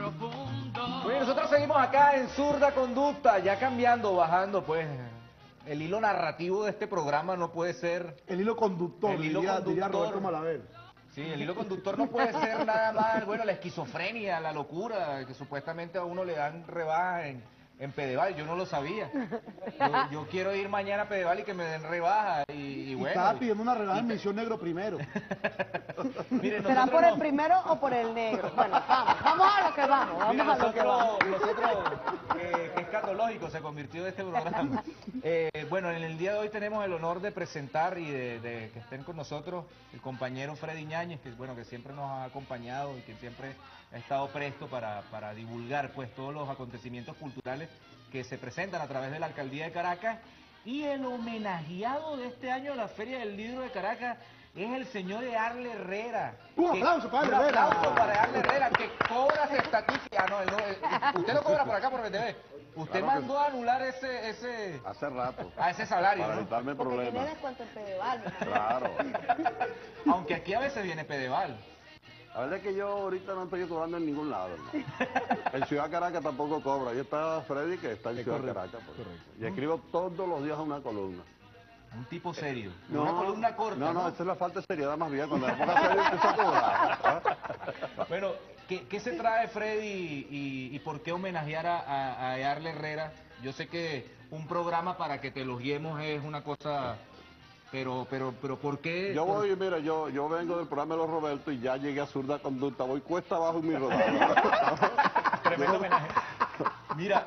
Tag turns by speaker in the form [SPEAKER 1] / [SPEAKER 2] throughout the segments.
[SPEAKER 1] Bueno, nosotros seguimos acá en Zurda Conducta, ya cambiando, bajando, pues el hilo narrativo de este programa no puede ser...
[SPEAKER 2] El hilo conductor,
[SPEAKER 1] el hilo
[SPEAKER 2] diría Roberto
[SPEAKER 1] conductor.
[SPEAKER 2] Malaver.
[SPEAKER 1] Sí, el hilo conductor no puede ser nada más, bueno, la esquizofrenia, la locura, que supuestamente a uno le dan rebaja en Pedeval, yo no lo sabía. Yo quiero ir mañana a Pedeval y que me den rebaja y
[SPEAKER 2] Y
[SPEAKER 1] bueno...
[SPEAKER 2] estaba pidiendo una rebaja en Misión Negro primero.
[SPEAKER 1] Miren,
[SPEAKER 3] ¿Será por
[SPEAKER 1] nosotros
[SPEAKER 3] el primero o por el negro? Bueno, vamos a lo que vamos,
[SPEAKER 1] Mira,
[SPEAKER 3] vamos a lo que vamos.
[SPEAKER 1] nosotros que escatológico se convirtió este programa. Bueno, en el día de hoy tenemos el honor de presentar y de que estén con nosotros el compañero Freddy Ñáñez, que bueno, que siempre nos ha acompañado y que siempre ha estado presto para divulgar pues todos los acontecimientos culturales que se presentan a través de la Alcaldía de Caracas. Y el homenajeado de este año de la Feria del Libro de Caracas es el señor Earle Herrera.
[SPEAKER 2] Un aplauso para Earle Herrera.
[SPEAKER 1] Un aplauso para Earle Herrera, que cobra cestaticia. Usted no cobra por acá por BTV. Usted
[SPEAKER 4] Claro
[SPEAKER 1] mandó a anular ese...
[SPEAKER 4] Hace rato.
[SPEAKER 1] A ese salario,
[SPEAKER 4] Para
[SPEAKER 1] ¿no?
[SPEAKER 4] evitarme
[SPEAKER 3] Porque tiene
[SPEAKER 4] problemas.
[SPEAKER 3] descuento en Pedeval.
[SPEAKER 4] Claro.
[SPEAKER 1] Aunque aquí a veces viene Pedeval.
[SPEAKER 4] La verdad es que yo ahorita no estoy cobrando en ningún lado, hermano. En Ciudad Caracas tampoco cobra. Ahí está Freddy, que está en Ciudad Caracas. Pues. Y escribo todos los días una columna.
[SPEAKER 1] Un tipo serio.
[SPEAKER 4] No,
[SPEAKER 1] una columna corta.
[SPEAKER 4] No, esa es la falta de seriedad más bien. Cuando me ponga serio empiezo a cobrar.
[SPEAKER 1] Bueno, ¿qué se trae Freddy y por qué homenajear a Earle Herrera? Yo sé que un programa para que te elogiemos es una cosa... Pero ¿por qué?
[SPEAKER 4] Yo voy, mira, yo vengo del programa de los Roberto y ya llegué a Zurda Conducta. Voy cuesta abajo en mi rodada.
[SPEAKER 1] Tremendo homenaje. Mira,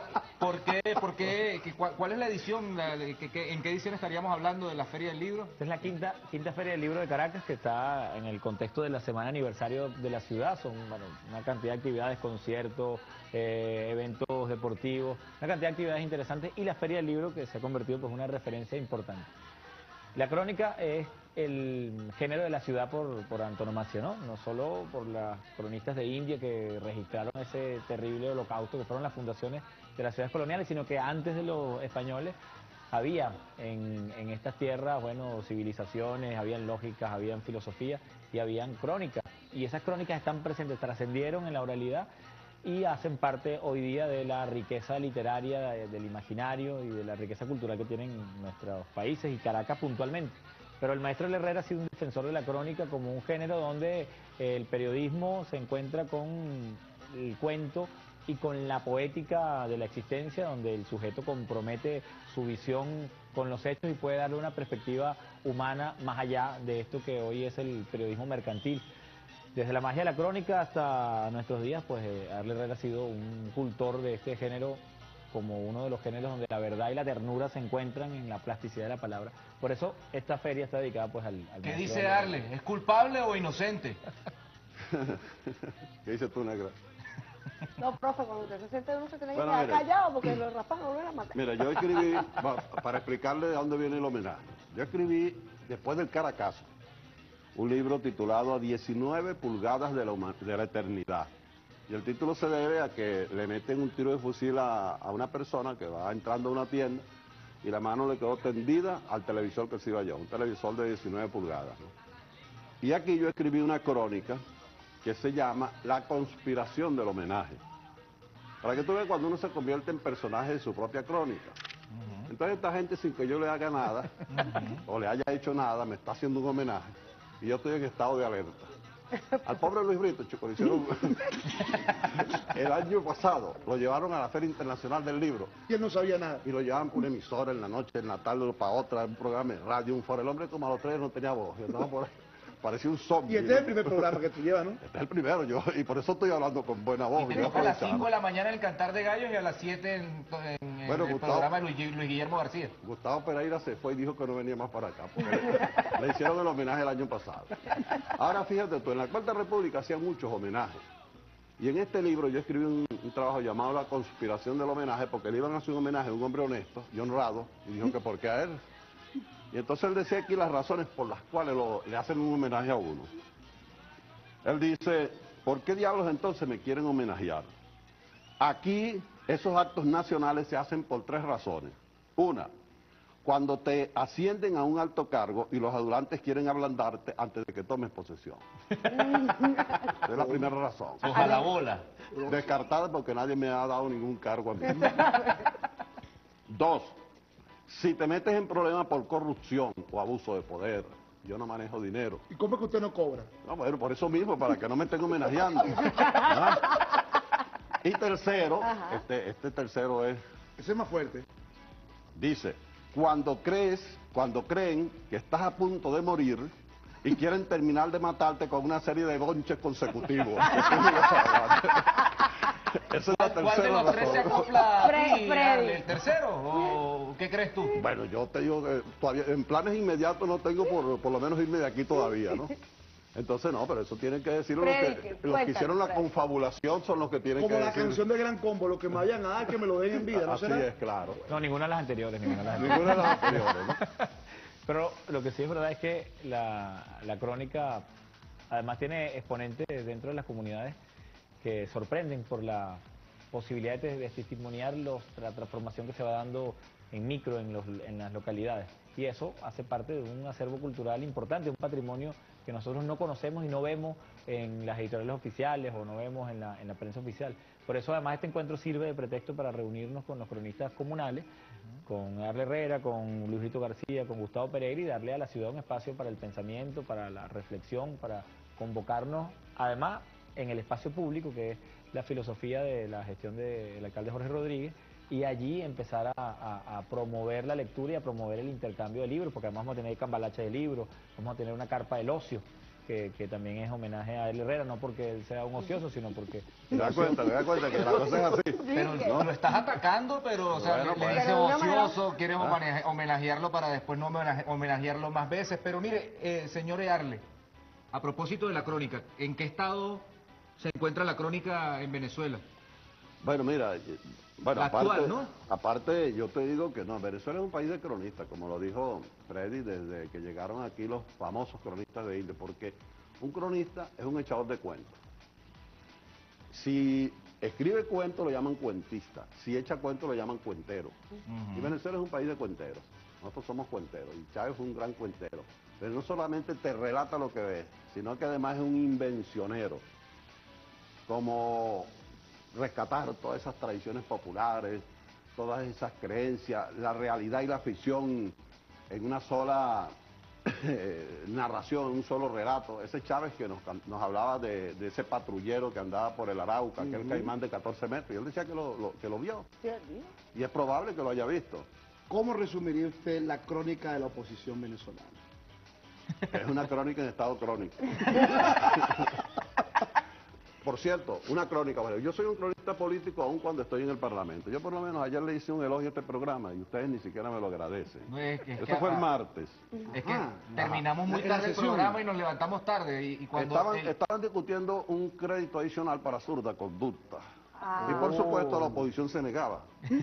[SPEAKER 1] ¿cuál es la edición? ¿En qué edición estaríamos hablando de la Feria del Libro?
[SPEAKER 5] Esta es la quinta Feria del Libro de Caracas, que está en el contexto de la semana aniversario de la ciudad. Son una cantidad de actividades, conciertos, eventos deportivos, una cantidad de actividades interesantes, y la Feria del Libro, que se ha convertido en una referencia importante. La crónica es el género de la ciudad por antonomasia, ¿no? No solo por las cronistas de India que registraron ese terrible holocausto que fueron las fundaciones de las ciudades coloniales, sino que antes de los españoles había en estas tierras, bueno, civilizaciones, habían lógicas, habían filosofía y habían crónicas. Y esas crónicas están presentes, trascendieron en la oralidad y hacen parte hoy día de la riqueza literaria, del imaginario y de la riqueza cultural que tienen nuestros países y Caracas puntualmente. Pero el maestro Herrera ha sido un defensor de la crónica como un género donde el periodismo se encuentra con el cuento y con la poética de la existencia, donde el sujeto compromete su visión con los hechos y puede darle una perspectiva humana más allá de esto que hoy es el periodismo mercantil. Desde la magia de la crónica hasta nuestros días, pues Earle Herrera ha sido un cultor de este género como uno de los géneros donde la verdad y la ternura se encuentran en la plasticidad de la palabra. Por eso esta feria está dedicada pues al
[SPEAKER 1] ¿Qué dice Earle? ¿Es culpable o inocente?
[SPEAKER 4] ¿Qué dices tú, negra?
[SPEAKER 3] No, profe, cuando usted se siente uno se tiene que
[SPEAKER 4] Bueno,
[SPEAKER 3] quedar
[SPEAKER 4] mire.
[SPEAKER 3] callado porque los raspan no van a matar.
[SPEAKER 4] Mira, yo escribí, para explicarle de dónde viene el homenaje, yo escribí, después del Caracazo, un libro titulado A 19 pulgadas de la eternidad. Y el título se debe a que le meten un tiro de fusil a una persona que va entrando a una tienda y la mano le quedó tendida al televisor que se iba yo, un televisor de 19 pulgadas, ¿no? Y aquí yo escribí una crónica que se llama La conspiración del homenaje. Para que tú veas cuando uno se convierte en personaje de su propia crónica. Entonces esta gente, sin que yo le haga nada, o le haya hecho nada, me está haciendo un homenaje, y yo estoy en estado de alerta. Al pobre Luis Brito, chico, le hicieron... El año pasado lo llevaron a la Feria Internacional del Libro.
[SPEAKER 2] Y él no sabía nada.
[SPEAKER 4] Y lo llevaban por una emisora en la noche, en la tarde, para otra, un programa de radio, un foro. El hombre como a los 3 no tenía voz, y andaba por ahí. Parecía un zombie.
[SPEAKER 2] Y este es el primer programa que tú llevas, ¿no?
[SPEAKER 4] Este es el primero, y por eso estoy hablando con buena voz.
[SPEAKER 1] Tenemos a las 5 de la mañana el Cantar de Gallos y a las 7 en
[SPEAKER 4] Bueno,
[SPEAKER 1] el
[SPEAKER 4] Gustavo,
[SPEAKER 1] programa de Luis Guillermo García.
[SPEAKER 4] Gustavo Pereira se fue y dijo que no venía más para acá, porque le hicieron el homenaje el año pasado. Ahora fíjate tú, en la Cuarta República hacían muchos homenajes. Y en este libro yo escribí un trabajo llamado La conspiración del homenaje, porque le iban a hacer un homenaje a un hombre honesto y honrado, y dijo que por qué a él. Y entonces él decía aquí las razones por las cuales le hacen un homenaje a uno. Él dice, ¿por qué diablos entonces me quieren homenajear? Aquí esos actos nacionales se hacen por 3 razones. Una, cuando te ascienden a un alto cargo y los adulantes quieren ablandarte antes de que tomes posesión. Es la primera razón.
[SPEAKER 1] Ojalá bola.
[SPEAKER 4] Descartada porque nadie me ha dado ningún cargo a mí. 2. Si te metes en problemas por corrupción o abuso de poder, yo no manejo dinero.
[SPEAKER 2] ¿Y cómo es que usted no cobra?
[SPEAKER 4] No, bueno, por eso mismo, para que no me estén homenajeando. ¿Ah? Y tercero, este tercero es,
[SPEAKER 2] Ese es más fuerte.
[SPEAKER 4] dice, cuando creen que estás a punto de morir y quieren terminar de matarte con una serie de bonches consecutivos. Esa es la
[SPEAKER 1] ¿Cuál de
[SPEAKER 4] tercera
[SPEAKER 1] los tres se
[SPEAKER 4] razón.
[SPEAKER 1] acopla a ti,
[SPEAKER 3] Freddy.
[SPEAKER 1] Arle? ¿El tercero? ¿O qué crees tú?
[SPEAKER 4] Bueno, yo te digo que todavía en planes inmediatos no tengo por lo menos irme de aquí todavía, ¿no? Entonces no, pero eso tienen que decirlo los que hicieron la
[SPEAKER 3] cuéntanos,
[SPEAKER 4] confabulación son los que tienen
[SPEAKER 2] Como
[SPEAKER 4] que
[SPEAKER 2] la
[SPEAKER 4] decir.
[SPEAKER 2] canción de Gran Combo, lo que me vayan a dar, que me lo den en vida, ¿no
[SPEAKER 4] Así
[SPEAKER 2] será?
[SPEAKER 4] es, claro.
[SPEAKER 5] No, ninguna de las anteriores, ninguna de las anteriores.
[SPEAKER 4] Ninguna de las anteriores, ¿no?
[SPEAKER 5] Pero lo que sí es verdad es que la crónica además tiene exponentes dentro de las comunidades que sorprenden por la posibilidad de testimoniar la transformación que se va dando en micro en las localidades. Y eso hace parte de un acervo cultural importante, un patrimonio que nosotros no conocemos y no vemos en las editoriales oficiales o no vemos en la prensa oficial. Por eso además este encuentro sirve de pretexto para reunirnos con los cronistas comunales, con Arle Herrera, con Luisito García, con Gustavo Pereira y darle a la ciudad un espacio para el pensamiento, para la reflexión, para convocarnos, además en el espacio público, que es la filosofía de la gestión del alcalde Jorge Rodríguez, y allí empezar a promover la lectura y a promover el intercambio de libros, porque además vamos a tener cambalache de libros, vamos a tener una carpa del ocio, que también es homenaje a Arle Herrera, no porque él sea un ocioso, sino porque...
[SPEAKER 4] Te das cuenta que la cosa es así.
[SPEAKER 1] Pero no, lo estás atacando, pero o sea,
[SPEAKER 4] Bueno,
[SPEAKER 1] le
[SPEAKER 4] pues.
[SPEAKER 1] dice
[SPEAKER 3] Pero de una manera-
[SPEAKER 1] ocioso, quieres homenajearlo para después no homenajearlo más veces. Pero mire, señor Arle, a propósito de la crónica, ¿en qué estado se encuentra la crónica en Venezuela?
[SPEAKER 4] Bueno, mira, bueno,
[SPEAKER 1] La actual,
[SPEAKER 4] aparte,
[SPEAKER 1] ¿no?
[SPEAKER 4] aparte yo te digo que no, Venezuela es un país de cronistas, como lo dijo Freddy desde que llegaron aquí los famosos cronistas de India, porque un cronista es un echador de cuentos. Si escribe cuentos lo llaman cuentista, si echa cuentos lo llaman cuentero. Y Venezuela es un país de cuenteros, nosotros somos cuenteros, y Chávez fue un gran cuentero. Pero no solamente te relata lo que ves, sino que además es un invencionero, como rescatar todas esas tradiciones populares, todas esas creencias, la realidad y la ficción en una sola narración, en un solo relato. Ese Chávez que nos hablaba de ese patrullero que andaba por el Arauca, aquel caimán de 14 metros, y él decía que lo vio, y es probable que lo haya visto.
[SPEAKER 2] ¿Cómo resumiría usted la crónica de la oposición venezolana?
[SPEAKER 4] Es una crónica en estado crónico. Por cierto, una crónica, bueno, yo soy un cronista político aun cuando estoy en el Parlamento. Yo por lo menos ayer le hice un elogio a este programa y ustedes ni siquiera me lo agradecen.
[SPEAKER 1] No, es que-
[SPEAKER 4] Eso fue el martes.
[SPEAKER 1] Es que
[SPEAKER 2] Ajá.
[SPEAKER 1] terminamos muy
[SPEAKER 2] En la
[SPEAKER 1] tarde el
[SPEAKER 2] sesión.
[SPEAKER 1] programa y nos levantamos tarde. Y cuando
[SPEAKER 4] Estaban discutiendo un crédito adicional para zurda conducta.
[SPEAKER 3] Ah.
[SPEAKER 4] Y por supuesto la oposición se negaba.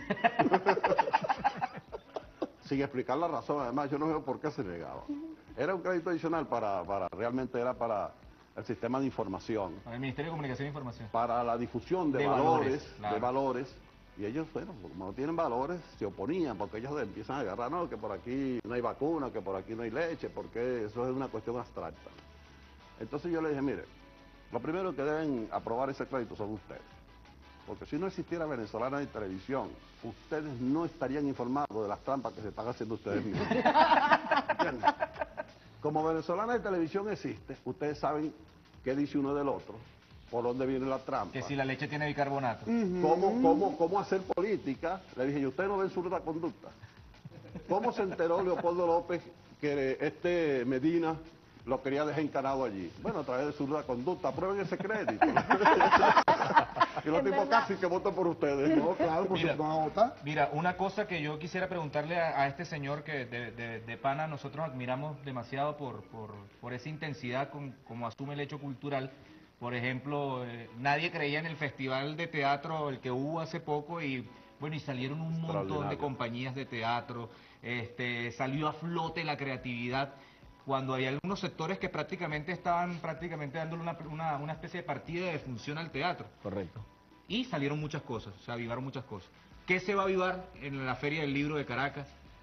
[SPEAKER 4] Sin explicar la razón, además yo no veo por qué se negaba. Era un crédito adicional realmente era para el sistema de información,
[SPEAKER 1] el Ministerio de Comunicación e Información.
[SPEAKER 4] para la difusión de
[SPEAKER 1] De
[SPEAKER 4] valores,
[SPEAKER 1] claro.
[SPEAKER 4] de valores, y ellos, bueno, como no tienen valores, se oponían, porque ellos empiezan a agarrar, no, que por aquí no hay vacuna, que por aquí no hay leche, porque eso es una cuestión abstracta. Entonces yo le dije, mire, lo primero que deben aprobar ese crédito son ustedes, porque si no existiera Venezolana de Televisión, ustedes no estarían informados de las trampas que se están haciendo ustedes mismos. ¿Entienden? Como Venezolana de Televisión existe, ustedes saben qué dice uno del otro, por dónde viene la trampa.
[SPEAKER 1] Que si la leche tiene bicarbonato.
[SPEAKER 4] ¿Cómo hacer política? Le dije, ¿y usted no ve zurda conducta? ¿Cómo se enteró Leopoldo López que Medina lo quería dejar encanado allí? Bueno, a través de zurda conducta. Aprueben ese crédito. Y los tipos casi que votan por ustedes.
[SPEAKER 2] No, claro, porque
[SPEAKER 1] Mira.
[SPEAKER 2] van a votar.
[SPEAKER 1] Mira, una cosa que yo quisiera preguntarle a este señor que de pana nosotros admiramos demasiado por esa intensidad como asume el hecho cultural. Por ejemplo, nadie creía en el festival de teatro, el que hubo hace poco, y bueno, y salieron un montón de
[SPEAKER 4] Extraordinario.
[SPEAKER 1] compañías de teatro, salió a flote la creatividad, cuando hay algunos sectores que estaban dándole una especie de partida de función al teatro.
[SPEAKER 5] Correcto.
[SPEAKER 1] Y salieron muchas cosas, se avivaron muchas cosas. ¿Qué se va a avivar en la Feria del Libro de Caracas?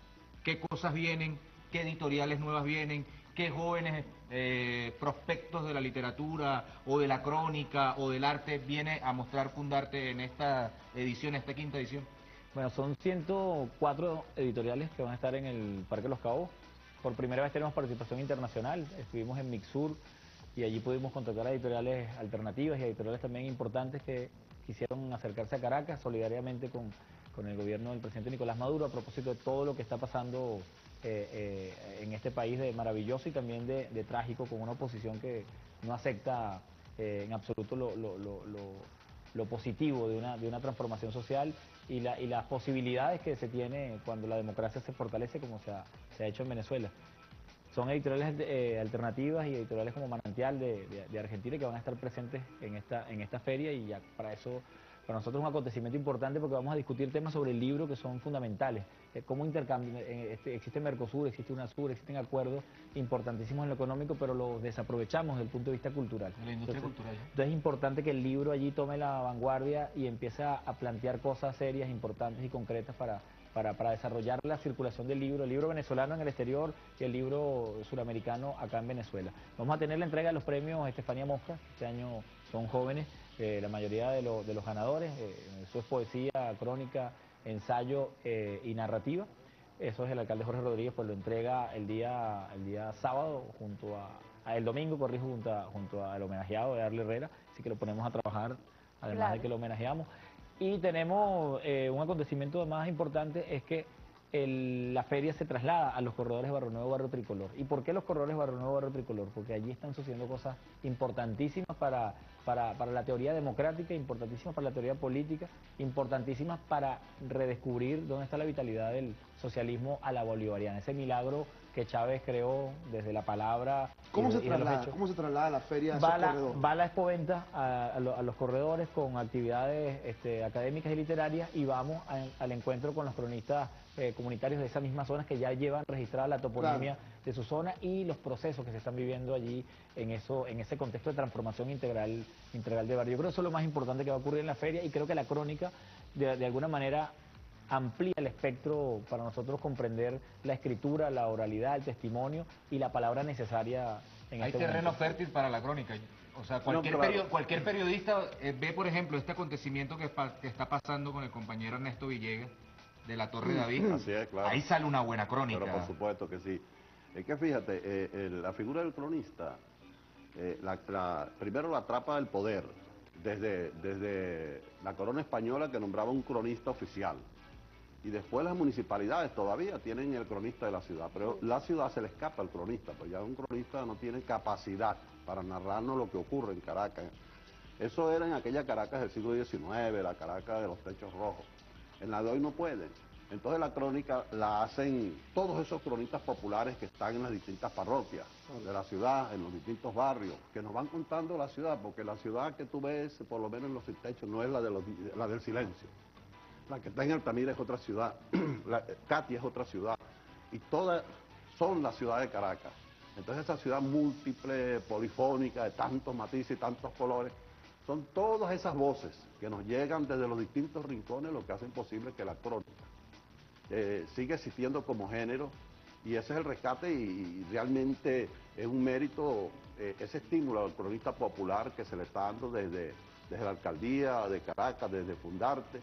[SPEAKER 1] qué cosas vienen, qué editoriales nuevas vienen, qué jóvenes prospectos de la literatura o de la crónica o del arte viene a mostrar Fundarte en esta edición, esta quinta edición.
[SPEAKER 5] Bueno, son 104 editoriales que van a estar en el Parque Los Cabos. Por primera vez tenemos participación internacional. Estuvimos en Mixur y allí pudimos contactar a editoriales alternativas y editoriales también importantes que quisieron acercarse a Caracas solidariamente con el gobierno del presidente Nicolás Maduro a propósito de todo lo que está pasando en este país de maravilloso y también de trágico, con una oposición que no acepta en absoluto lo positivo de una transformación social y las posibilidades que se tiene cuando la democracia se fortalece como se ha hecho en Venezuela. Son editoriales alternativas y editoriales como Manantial de Argentina que van a estar presentes en esta feria, y ya para eso, para nosotros es un acontecimiento importante porque vamos a discutir temas sobre el libro que son fundamentales. Cómo intercambio, existe Mercosur, existe UNASUR, existen acuerdos importantísimos en lo económico, pero los desaprovechamos desde el punto de vista cultural.
[SPEAKER 1] La industria cultural.
[SPEAKER 5] Entonces es importante que el libro allí tome la vanguardia y empiece a plantear cosas serias, importantes y concretas para desarrollar la circulación del libro, el libro venezolano en el exterior y el libro suramericano acá en Venezuela. Vamos a tener la entrega de los premios Estefanía Mosca, este año son jóvenes, la mayoría de los ganadores, eso es poesía, crónica, ensayo y narrativa. Eso es el alcalde Jorge Rodríguez, pues lo entrega el día sábado el domingo, corrijo, junto al homenajeado de Arle Herrera, así que lo ponemos a trabajar, además de que lo homenajeamos. Y tenemos un acontecimiento más importante, es que la feria se traslada a los corredores Barrio Nuevo, Barrio Tricolor. ¿Y por qué los corredores Barrio Nuevo, Barrio Tricolor? Porque allí están sucediendo cosas importantísimas para la teoría democrática, importantísimas para la teoría política, importantísimas para redescubrir dónde está la vitalidad del socialismo a la bolivariana, ese milagro que Chávez creó desde la palabra.
[SPEAKER 2] ¿Cómo se traslada la feria a esos corredores?
[SPEAKER 5] Va la expoventa a los corredores con actividades académicas y literarias, y vamos al encuentro con los cronistas comunitarios de esas mismas zonas que ya llevan registrada la toponimia de su zona y los procesos que se están viviendo allí en ese contexto de transformación integral de barrio. Yo creo que eso es lo más importante que va a ocurrir en la feria, y creo que la crónica de alguna manera amplía el espectro para nosotros comprender la escritura, la oralidad, el testimonio y la palabra necesaria en
[SPEAKER 1] Hay
[SPEAKER 5] este
[SPEAKER 1] terreno
[SPEAKER 5] momento.
[SPEAKER 1] fértil para la crónica. O sea, cualquier periodista ve, por ejemplo, este acontecimiento que está pasando con el compañero Ernesto Villegas de la Torre David.
[SPEAKER 4] Así es, claro.
[SPEAKER 1] Ahí sale una buena crónica.
[SPEAKER 4] Pero por supuesto que sí. Es que fíjate, la figura del cronista, primero la atrapa del poder, desde la corona española, que nombraba un cronista oficial. Y después las municipalidades todavía tienen el cronista de la ciudad, pero la ciudad se le escapa al cronista, pues ya un cronista no tiene capacidad para narrarnos lo que ocurre en Caracas. Eso era en aquella Caracas del siglo XIX, la Caracas de los techos rojos. En la de hoy no pueden. Entonces la crónica la hacen todos esos cronistas populares que están en las distintas parroquias de la ciudad, en los distintos barrios, que nos van contando la ciudad, porque la ciudad que tú ves, por lo menos en los sin techos, no es la del silencio. La que está en Altamira es otra ciudad, Katia es otra ciudad, y todas son la ciudad de Caracas. Entonces esa ciudad múltiple, polifónica, de tantos matices y tantos colores, son todas esas voces que nos llegan desde los distintos rincones, lo que hacen posible que la crónica siga existiendo como género, y ese es el rescate, y realmente es un mérito ese estímulo al cronista popular que se le está dando desde la alcaldía de Caracas, desde Fundarte.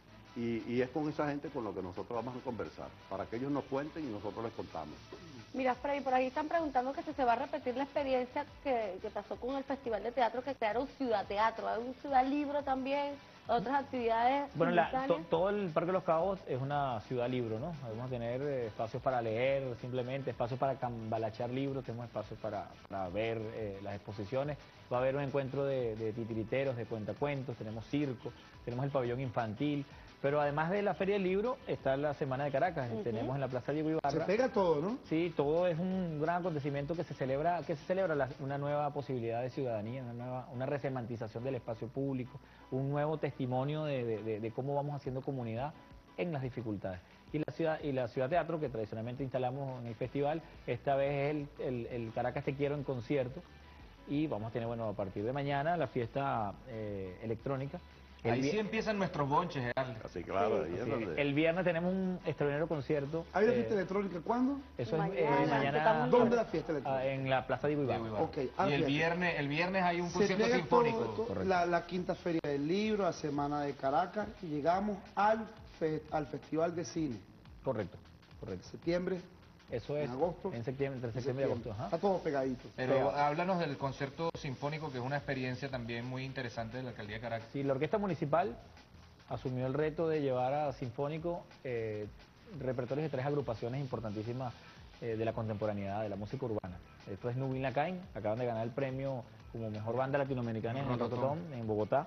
[SPEAKER 4] Y es con esa gente con lo que nosotros vamos a conversar, para que ellos nos cuenten y nosotros les contamos.
[SPEAKER 3] Mira, Freddy, por ahí están preguntando que si se va a repetir la experiencia que pasó con el Festival de Teatro, que crearon Ciudad Teatro. Hay un Ciudad Libro también, otras actividades.
[SPEAKER 5] Bueno, todo el Parque de los Cabos es una ciudad libro, ¿no? Vamos a tener espacios para leer, simplemente espacios para cambalachear libros, tenemos espacios para ver las exposiciones. Va a haber un encuentro de titiriteros, de cuentacuentos, tenemos circo, tenemos el pabellón infantil. Pero además de la Feria del Libro, está la Semana de Caracas, tenemos en la Plaza Diego Ibarra.
[SPEAKER 2] Se pega todo, ¿no?
[SPEAKER 5] Sí, todo es un gran acontecimiento que se celebra una nueva posibilidad de ciudadanía, una resemantización del espacio público, un nuevo testimonio de cómo vamos haciendo comunidad en las dificultades. Y la Ciudad Teatro, que tradicionalmente instalamos en el festival, esta vez es el Caracas Te Quiero en concierto, y vamos a tener, bueno, a partir de mañana la fiesta electrónica,
[SPEAKER 1] Ahí sí empiezan nuestros bonches, Arle.
[SPEAKER 4] Así, claro, ahí es
[SPEAKER 5] Sí,
[SPEAKER 4] donde...
[SPEAKER 5] el viernes tenemos un extraordinario concierto.
[SPEAKER 2] ¿Hay una fiesta electrónica cuándo?
[SPEAKER 5] Eso
[SPEAKER 3] Mañana,
[SPEAKER 5] es mañana
[SPEAKER 2] ¿Dónde la fiesta electrónica?
[SPEAKER 5] en la Plaza de Ibarra.
[SPEAKER 2] Ok,
[SPEAKER 1] Y
[SPEAKER 2] fíjate.
[SPEAKER 1] el viernes hay un
[SPEAKER 2] Se
[SPEAKER 1] concierto
[SPEAKER 2] pega
[SPEAKER 1] sinfónico.
[SPEAKER 2] la quinta feria del libro, la semana de Caracas, y llegamos al Festival de Cine.
[SPEAKER 5] Correcto, correcto.
[SPEAKER 2] Septiembre,
[SPEAKER 5] Eso es
[SPEAKER 2] en agosto.
[SPEAKER 5] en septiembre, entre septiembre y agosto. Ajá.
[SPEAKER 2] Está todo pegadito.
[SPEAKER 1] Pero háblanos del concierto sinfónico, que es una experiencia también muy interesante de la Alcaldía de Caracas.
[SPEAKER 5] Sí, la Orquesta Municipal asumió el reto de llevar a Sinfónico repertorios de 3 agrupaciones importantísimas de la contemporaneidad, de la música urbana. Esto es Nubin Lacain, acaban de ganar el premio como mejor banda latinoamericana en el Rototón, en Bogotá.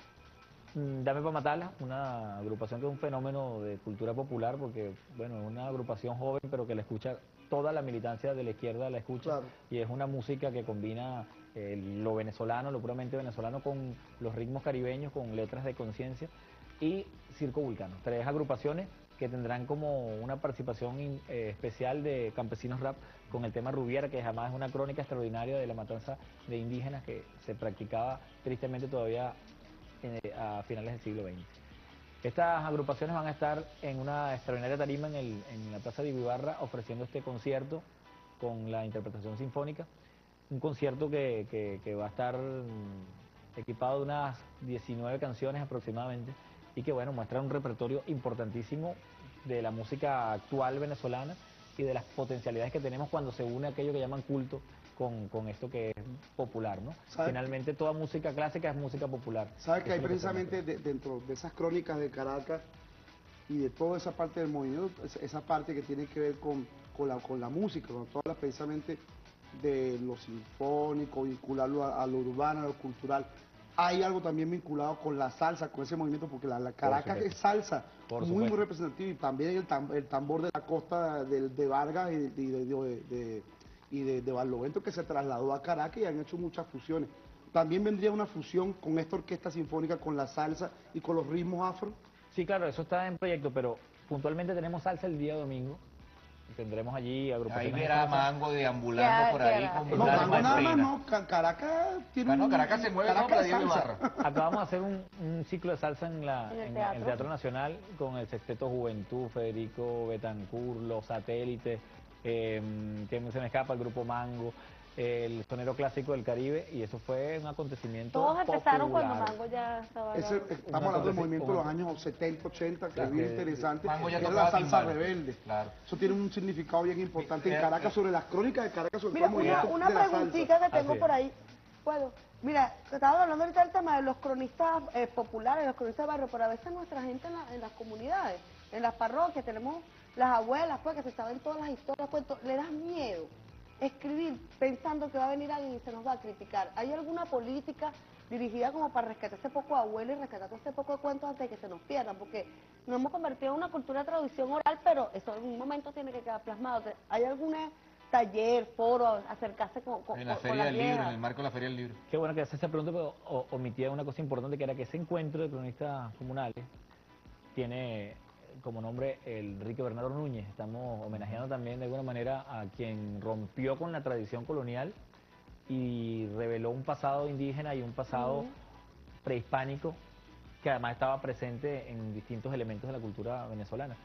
[SPEAKER 5] Dame pa' matarla, una agrupación que es un fenómeno de cultura popular, porque bueno, es una agrupación joven, pero que la escucha toda la militancia de la izquierda, la escucha,
[SPEAKER 2] Claro.
[SPEAKER 5] y es una música que combina lo venezolano, lo puramente venezolano, con los ritmos caribeños, con letras de conciencia, y Circo Vulcano. 3 agrupaciones que tendrán como una participación especial de Campesinos Rap con el tema Rubiera, que además es una crónica extraordinaria de la matanza de indígenas que se practicaba tristemente todavía a finales del siglo XX. Estas agrupaciones van a estar en una extraordinaria tarima en la Plaza de Ibarra ofreciendo este concierto con la interpretación sinfónica. Un concierto que va a estar equipado de unas 19 canciones aproximadamente y que bueno, muestra un repertorio importantísimo de la música actual venezolana y de las potencialidades que tenemos cuando se une aquello que llaman culto con esto que es popular, ¿no?
[SPEAKER 2] ¿Sabe?
[SPEAKER 5] Finalmente toda música clásica es música popular.
[SPEAKER 2] ¿Sabes que
[SPEAKER 5] Eso
[SPEAKER 2] hay
[SPEAKER 5] es lo
[SPEAKER 2] precisamente dentro de esas crónicas de Caracas y de toda esa parte del movimiento, esa parte que tiene que ver con la música, con todas precisamente de lo sinfónico, vincularlo a lo urbano, a lo cultural? Hay algo también vinculado con la salsa, con ese movimiento, porque la Caracas
[SPEAKER 5] supuesto.
[SPEAKER 2] es salsa,
[SPEAKER 5] Por
[SPEAKER 2] muy
[SPEAKER 5] supuesto.
[SPEAKER 2] representativo, y también el tambor de la costa de Vargas y de Barlovento, que se trasladó a Caracas y han hecho muchas fusiones. También vendría una fusión con esta orquesta sinfónica, con la salsa y con los ritmos afro.
[SPEAKER 5] Sí, claro, eso está en proyecto, pero puntualmente tenemos salsa el día domingo. Tendremos allí
[SPEAKER 1] Ahí
[SPEAKER 5] agrupaciones de
[SPEAKER 1] verá
[SPEAKER 5] salsa.
[SPEAKER 1] Mango deambulando
[SPEAKER 3] Ya,
[SPEAKER 1] por ahí
[SPEAKER 3] ya.
[SPEAKER 1] con
[SPEAKER 2] No,
[SPEAKER 1] una
[SPEAKER 2] Mango nada más
[SPEAKER 1] maestrina.
[SPEAKER 2] no, Caracas tiene
[SPEAKER 1] Ah, no, Caracas se mueve
[SPEAKER 2] Caracas
[SPEAKER 1] como
[SPEAKER 2] es
[SPEAKER 1] Diego
[SPEAKER 2] salsa.
[SPEAKER 1] Ibarra.
[SPEAKER 5] Acabamos de hacer un ciclo de salsa en
[SPEAKER 3] el
[SPEAKER 5] el Teatro Nacional con el Sexteto Juventud, Federico Betancourt, Los Satélites, que se me escapa, el Grupo Mango, el Sonero Clásico del Caribe, y eso fue un acontecimiento
[SPEAKER 3] Todos empezaron
[SPEAKER 5] popular.
[SPEAKER 3] cuando Mango ya estaba...
[SPEAKER 2] Estamos hablando del movimiento de los años 70, 80, que es bien interesante,
[SPEAKER 1] Mango ya
[SPEAKER 2] que es
[SPEAKER 1] tocaba
[SPEAKER 2] la salsa
[SPEAKER 1] timbales.
[SPEAKER 2] rebelde.
[SPEAKER 1] Claro.
[SPEAKER 2] Eso tiene un significado bien importante en Caracas, sobre las crónicas de Caracas, sobre
[SPEAKER 3] Mira,
[SPEAKER 2] todo el movimiento
[SPEAKER 3] una
[SPEAKER 2] de la salsa.
[SPEAKER 3] preguntita que tengo
[SPEAKER 5] Así es.
[SPEAKER 3] por ahí. ¿Puedo? Mira, estábamos hablando ahorita del tema de los cronistas populares, los cronistas de barrio, pero a veces nuestra gente en las comunidades, en las parroquias, tenemos las abuelas, pues, que se saben todas las historias, cuentos, le das miedo escribir pensando que va a venir alguien y se nos va a criticar. ¿Hay alguna política dirigida como para rescatar ese poco de abuelo y rescatar todo ese poco de cuentos antes de que se nos pierdan? Porque nos hemos convertido en una cultura de tradición oral, pero eso en algún momento tiene que quedar plasmado. ¿Hay algún taller, foro, acercarse con
[SPEAKER 1] En la
[SPEAKER 3] con
[SPEAKER 1] Feria
[SPEAKER 3] las
[SPEAKER 1] del Libro, en
[SPEAKER 3] viejas?
[SPEAKER 1] el marco de la Feria del Libro.
[SPEAKER 5] Qué bueno que hace esa pregunta, pero omitía una cosa importante, que era que ese encuentro de cronistas comunales tiene como nombre el Enrique Bernardo Núñez. Estamos homenajeando también de alguna manera a quien rompió con la tradición colonial y reveló un pasado indígena y un pasado prehispánico que además estaba presente en distintos elementos de la cultura venezolana.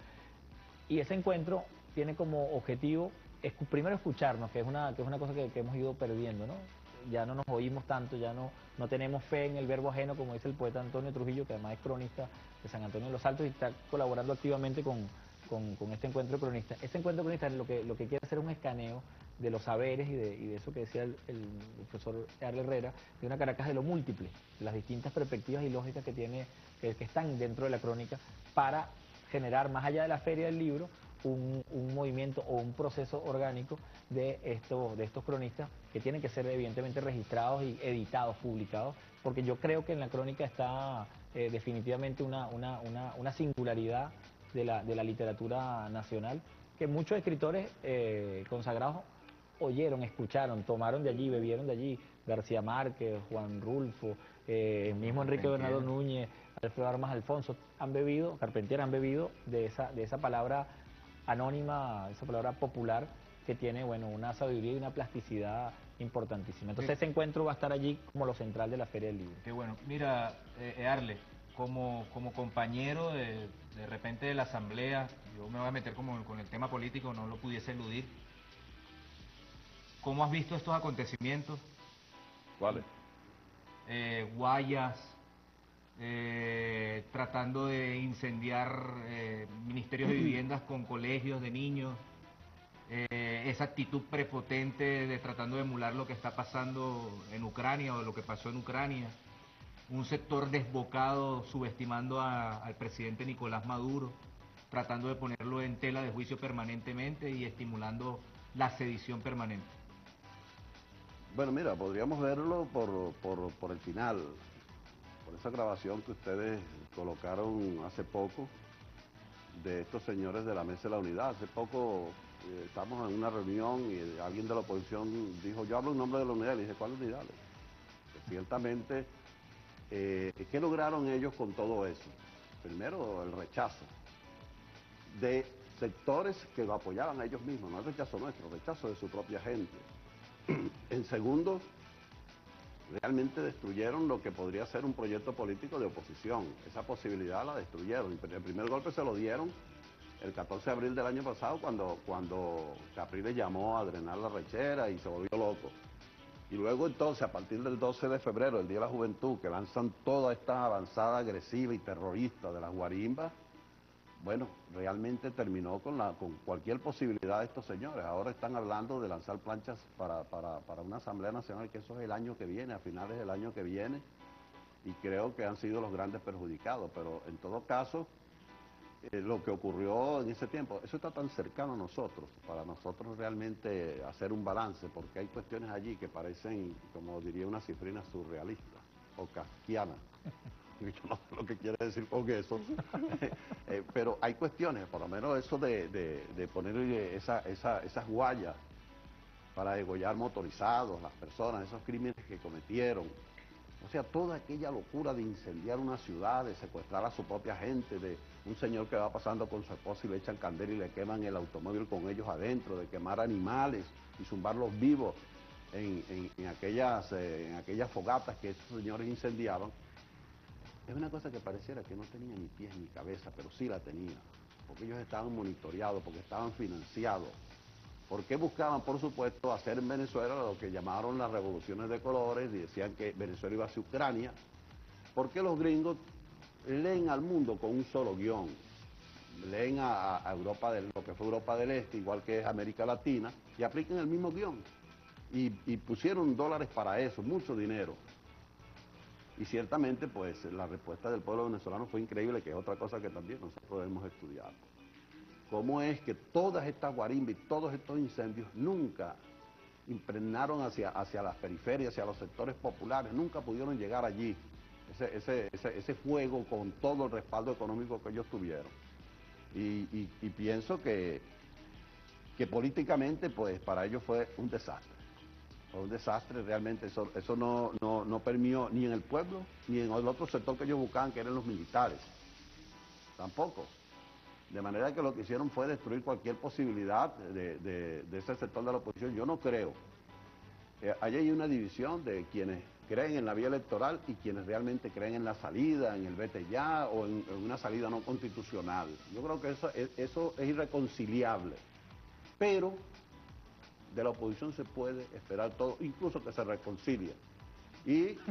[SPEAKER 5] Y ese encuentro tiene como objetivo primero escucharnos, que es una cosa que hemos ido perdiendo, ¿no? Ya no nos oímos tanto, ya no tenemos fe en el verbo ajeno, como dice el poeta Antonio Trujillo, que además es cronista de San Antonio de los Altos y está colaborando activamente con este encuentro de cronistas. Este encuentro de cronistas lo que quiere hacer es un escaneo de los saberes y de eso que decía el profesor Arle Herrera, de una Caracas de lo múltiple, de las distintas perspectivas y lógicas que tiene, que están dentro de la crónica, para generar, más allá de la Feria del Libro, un movimiento o un proceso orgánico de estos cronistas que tienen que ser evidentemente registrados y editados, publicados, porque yo creo que en la crónica está definitivamente una singularidad de la literatura nacional, que muchos escritores consagrados oyeron, escucharon, tomaron de allí, bebieron de allí. García Márquez, Juan Rulfo, mismo Enrique Bernardo Núñez, Alfredo Armas Alfonso, Carpentier han bebido de esa palabra anónima, esa palabra popular que tiene, bueno, una sabiduría y una plasticidad importantísima. Entonces ese encuentro va a estar allí como lo central de la Feria del Libro.
[SPEAKER 1] Qué bueno. Mira, Arle, como compañero de repente de la asamblea, yo me voy a meter como con el tema político, no lo pudiese eludir. ¿Cómo has visto estos acontecimientos?
[SPEAKER 4] ¿Cuáles?
[SPEAKER 1] Guayas, tratando de incendiar ministerios de viviendas con colegios de niños, esa actitud prepotente de tratando de emular lo que está pasando en Ucrania o lo que pasó en Ucrania, un sector desbocado subestimando al presidente Nicolás Maduro, tratando de ponerlo en tela de juicio permanentemente y estimulando la sedición permanente.
[SPEAKER 4] Bueno, mira, podríamos verlo por el final, por esa grabación que ustedes colocaron hace poco de estos señores de la Mesa de la Unidad. Hace poco estamos en una reunión y alguien de la oposición dijo, yo hablo en nombre de la unidad, y le dije, ¿cuál unidad? Que ciertamente, ¿qué lograron ellos con todo eso? Primero, el rechazo de sectores que lo apoyaban a ellos mismos, no el rechazo nuestro, el rechazo de su propia gente. En segundo, realmente destruyeron lo que podría ser un proyecto político de oposición. Esa posibilidad la destruyeron. El primer golpe se lo dieron el 14 de abril del año pasado cuando Capriles llamó a drenar la rechera y se volvió loco. Y luego entonces, a partir del 12 de febrero, el Día de la Juventud, que lanzan toda esta avanzada agresiva y terrorista de las guarimbas, bueno, realmente terminó con cualquier posibilidad de estos señores. Ahora están hablando de lanzar planchas para una Asamblea Nacional, que eso es el año que viene, a finales del año que viene, y creo que han sido los grandes perjudicados. Pero en todo caso, lo que ocurrió en ese tiempo, eso está tan cercano a nosotros, para nosotros realmente hacer un balance, porque hay cuestiones allí que parecen, como diría una cifrina, surrealista o kafkiana. Yo no sé lo que quiere decir con eso, pero hay cuestiones, por lo menos eso de poner esas guayas para degollar motorizados, las personas, esos crímenes que cometieron. O sea, toda aquella locura de incendiar una ciudad, de secuestrar a su propia gente, de un señor que va pasando con su esposa y le echan candela y le queman el automóvil con ellos adentro, de quemar animales y zumbarlos vivos en aquellas fogatas que esos señores incendiaban. Es una cosa que pareciera que no tenía ni pies ni cabeza, pero sí la tenía, porque ellos estaban monitoreados, porque estaban financiados, porque buscaban, por supuesto, hacer en Venezuela lo que llamaron las revoluciones de colores y decían que Venezuela iba hacia Ucrania, porque los gringos leen al mundo con un solo guión, leen a Europa lo que fue Europa del Este, igual que es América Latina, y aplican el mismo guión, y pusieron dólares para eso, mucho dinero. Y ciertamente, pues, la respuesta del pueblo venezolano fue increíble, que es otra cosa que también nosotros hemos estudiado. Cómo es que todas estas guarimbas y todos estos incendios nunca impregnaron hacia las periferias, hacia los sectores populares, nunca pudieron llegar allí, ese fuego con todo el respaldo económico que ellos tuvieron. Y pienso que políticamente, pues, para ellos fue un desastre. Fue un desastre realmente, eso no permeó ni en el pueblo, ni en el otro sector que ellos buscaban, que eran los militares. Tampoco. De manera que lo que hicieron fue destruir cualquier posibilidad de ese sector de la oposición. Yo no creo. Allí hay una división de quienes creen en la vía electoral y quienes realmente creen en la salida, en el vete ya o en una salida no constitucional. Yo creo que eso es irreconciliable. Pero de la oposición se puede esperar todo, incluso que se reconcilie. Y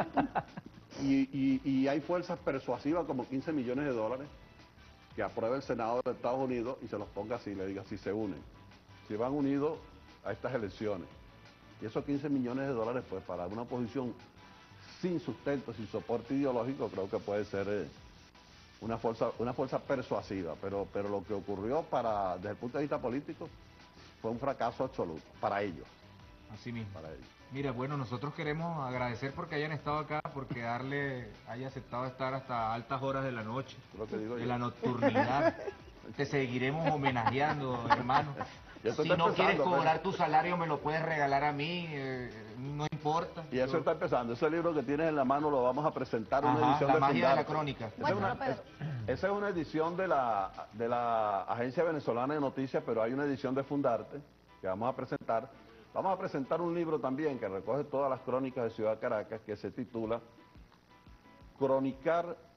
[SPEAKER 4] hay fuerzas persuasivas como 15 millones de dólares que apruebe el Senado de Estados Unidos y se los ponga así, le diga si se unen, si van unidos a estas elecciones. Y esos 15 millones de dólares, pues para una oposición sin sustento, sin soporte ideológico, creo que puede ser una fuerza persuasiva. Pero lo que ocurrió desde el punto de vista político fue un fracaso absoluto para ellos.
[SPEAKER 1] Así mismo.
[SPEAKER 4] Para ellos.
[SPEAKER 1] Mira, bueno, nosotros queremos agradecer porque hayan estado acá, porque haya aceptado estar hasta altas horas de la noche,
[SPEAKER 4] Lo que digo
[SPEAKER 1] de
[SPEAKER 4] yo.
[SPEAKER 1] la nocturnidad. Te seguiremos homenajeando, hermano.
[SPEAKER 4] Y eso
[SPEAKER 1] Si
[SPEAKER 4] está
[SPEAKER 1] no quieres
[SPEAKER 4] empezando,
[SPEAKER 1] cobrar tu salario, me lo puedes regalar a mí, no importa.
[SPEAKER 4] Y eso está empezando. Ese libro que tienes en la mano lo vamos a presentar en una
[SPEAKER 1] Ajá,
[SPEAKER 4] edición
[SPEAKER 1] La
[SPEAKER 4] de
[SPEAKER 1] magia de la
[SPEAKER 4] Fundarte.
[SPEAKER 1] crónica.
[SPEAKER 3] Muéstralo, Pedro.
[SPEAKER 4] Esa es una edición de la Agencia Venezolana de Noticias, pero hay una edición de Fundarte que vamos a presentar. Vamos a presentar un libro también que recoge todas las crónicas de Ciudad Caracas, que se titula Cronicar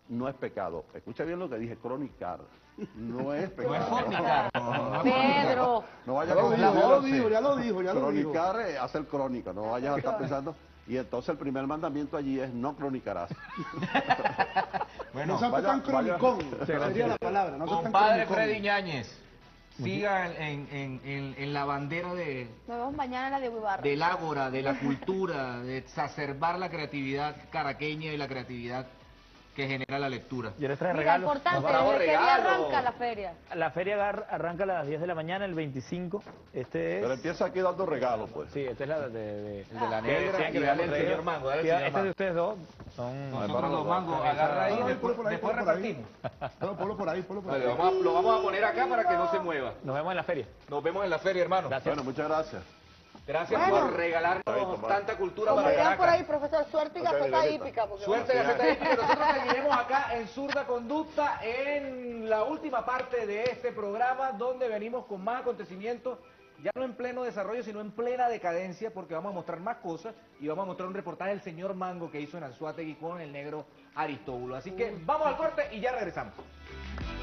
[SPEAKER 4] no es pecado. Escucha bien lo que dije, cronicar. No es pecado.
[SPEAKER 1] No es fornicar.
[SPEAKER 3] Pedro.
[SPEAKER 4] No vayas
[SPEAKER 2] Ya
[SPEAKER 4] a
[SPEAKER 2] lo dijo, ya lo dijo.
[SPEAKER 4] Cronicar es hacer crónica, no vayas a estar pensando. Y entonces el primer mandamiento allí es no cronicarás.
[SPEAKER 1] Bueno,
[SPEAKER 2] No seas
[SPEAKER 4] vaya-
[SPEAKER 2] tan cronicón,
[SPEAKER 4] vaya-
[SPEAKER 2] sería la palabra. No seas tan
[SPEAKER 1] compadre
[SPEAKER 2] cronicón.
[SPEAKER 1] Freddy Ñáñez, siga en la bandera
[SPEAKER 3] Nos vemos mañana en la de Huibarra.
[SPEAKER 1] del ágora, de la cultura, de exacerbar la creatividad caraqueña y la creatividad que genera la lectura.
[SPEAKER 5] Yo les traje
[SPEAKER 3] Mira,
[SPEAKER 5] regalos.
[SPEAKER 3] importante,
[SPEAKER 1] Nos trajo
[SPEAKER 3] ¿desde qué día
[SPEAKER 1] regalos.
[SPEAKER 3] arranca la feria?
[SPEAKER 5] La feria arranca a las 10 de la mañana, el 25. Este es...
[SPEAKER 4] Pero empieza aquí dando regalos, pues.
[SPEAKER 5] Sí, esta es la de
[SPEAKER 1] El de la
[SPEAKER 5] que
[SPEAKER 1] negra,
[SPEAKER 5] decían que
[SPEAKER 1] y
[SPEAKER 5] le
[SPEAKER 1] dale
[SPEAKER 5] habíamos
[SPEAKER 1] el señor
[SPEAKER 5] traído.
[SPEAKER 1] Mango, dale el
[SPEAKER 5] Sí,
[SPEAKER 1] señor
[SPEAKER 5] este es de
[SPEAKER 1] Mango.
[SPEAKER 5] ustedes dos. Son...
[SPEAKER 1] Nosotros los mangos, agarra ahí, después repartimos.
[SPEAKER 2] Ponlo por ahí.
[SPEAKER 1] Vale, lo vamos a poner acá para que no se mueva.
[SPEAKER 5] Nos vemos en la feria.
[SPEAKER 1] Nos vemos en la feria, hermano.
[SPEAKER 5] Gracias.
[SPEAKER 4] Bueno, muchas gracias.
[SPEAKER 1] Gracias
[SPEAKER 3] Bueno.
[SPEAKER 1] por regalarnos tanta cultura
[SPEAKER 3] Como
[SPEAKER 1] para
[SPEAKER 3] dirán por ahí,
[SPEAKER 1] Caracas.
[SPEAKER 3] profesor, suerte y
[SPEAKER 4] Ok,
[SPEAKER 3] gaceta
[SPEAKER 4] Miguelito.
[SPEAKER 3] hípica. Porque
[SPEAKER 1] Suerte, Gaceta Hípica. Nosotros seguiremos acá en Zurda Conducta en la última parte de este programa, donde venimos con más acontecimientos, ya no en pleno desarrollo, sino en plena decadencia, porque vamos a mostrar más cosas y vamos a mostrar un reportaje del señor Mango que hizo en Anzoátegui con el negro Aristóbulo. Así que vamos al corte y ya regresamos.